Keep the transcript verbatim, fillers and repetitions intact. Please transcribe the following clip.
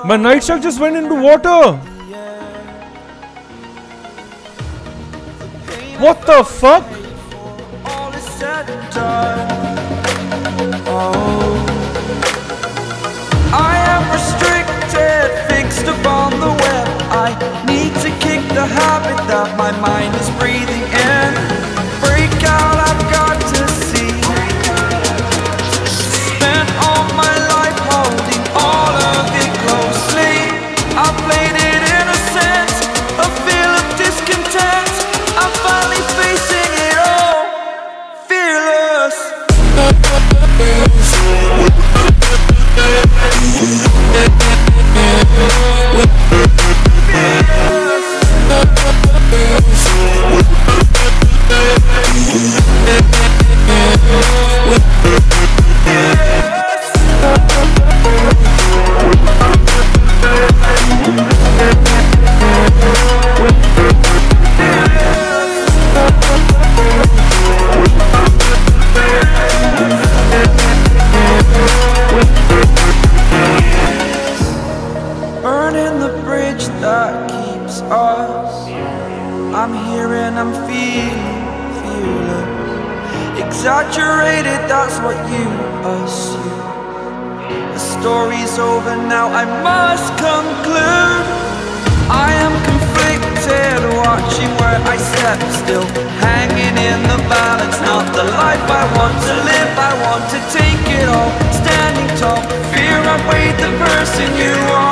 My nightstick just went into water. What the fuck? All is said and done. Oh, I am restricted, fixed upon the web. I need to kick the habit that my mind is breathing in. Break out, I've got to see. Spent all my life holding all of it closely. I played it innocent, a feel of discontent. I'm finally facing it all, fearless. Burning the bridge that keeps us. I'm here and I'm feeling fearless. Exaggerated, that's what you assume. The story's over now, I must conclude. I am conflicted, watching where I step still, hanging in the balance. Not the life I want to live, I want to take it all. Standing tall, fear I weighed the person you are.